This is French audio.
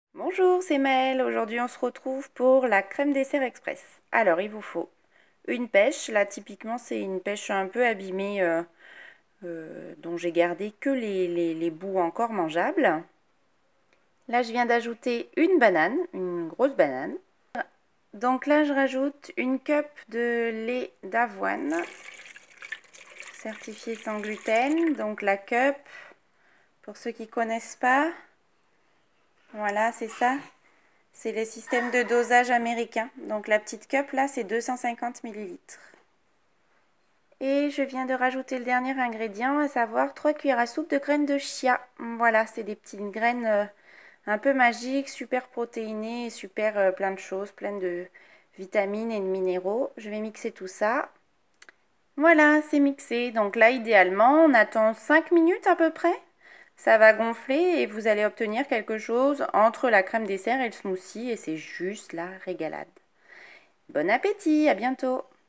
Bonjour, c'est Mel. Aujourd'hui, on se retrouve pour la crème dessert express. Alors, il vous faut une pêche. Là, typiquement, c'est une pêche un peu abîmée dont j'ai gardé que les bouts encore mangeables. Là, je viens d'ajouter une banane, une grosse banane. Donc là, je rajoute une cup de lait d'avoine certifié sans gluten. Donc la cup, pour ceux qui ne connaissent pas, voilà, c'est ça. C'est les systèmes de dosage américains. Donc la petite cup là, c'est 250 ml. Et je viens de rajouter le dernier ingrédient, à savoir 3 cuillères à soupe de graines de chia. Voilà, c'est des petites graines un peu magiques, super protéinées, super plein de choses, plein de vitamines et de minéraux. Je vais mixer tout ça. Voilà, c'est mixé. Donc là, idéalement, on attend 5 minutes à peu près. Ça va gonfler et vous allez obtenir quelque chose entre la crème dessert et le smoothie et c'est juste la régalade. Bon appétit, à bientôt!